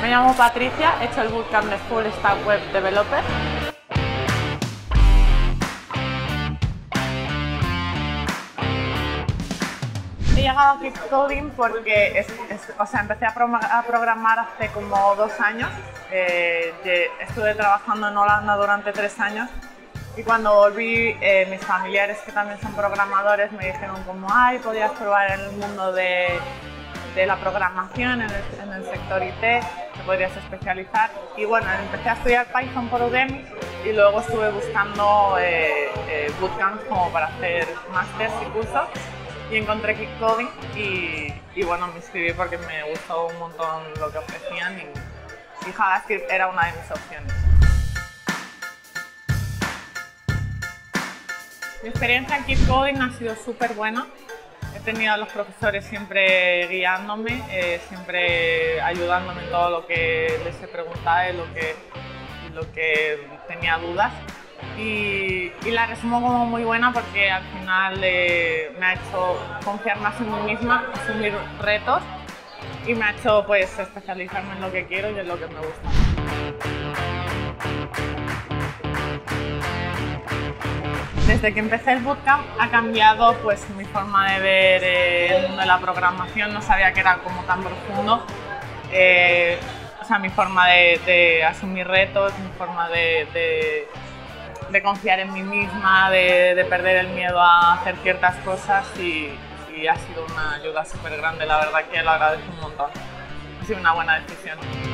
me llamo Patricia, he hecho el bootcamp de Full Stack Web Developer. He llegado a Keep Coding porque empecé a programar hace como 2 años. Estuve trabajando en Holanda durante 3 años y cuando volví, mis familiares que también son programadores me dijeron como ay, podías probar en el mundo de la programación, en el sector IT, te podrías especializar. Y bueno, empecé a estudiar Python por Udemy y luego estuve buscando bootcamps como para hacer másters y cursos. Y encontré Keep Coding y bueno, me inscribí porque me gustó un montón lo que ofrecían y JavaScript era una de mis opciones. Mi experiencia en Keep Coding ha sido súper buena. He tenido a los profesores siempre guiándome, siempre ayudándome en todo lo que les he preguntado y lo que tenía dudas. Y la resumo como muy buena porque al final me ha hecho confiar más en mí misma, asumir retos y me ha hecho pues especializarme en lo que quiero y en lo que me gusta. Desde que empecé el bootcamp ha cambiado pues mi forma de ver el mundo de la programación, no sabía que era como tan profundo. Mi forma de asumir retos, mi forma de confiar en mí misma, de perder el miedo a hacer ciertas cosas y ha sido una ayuda súper grande, la verdad que lo agradezco un montón. Ha sido una buena decisión.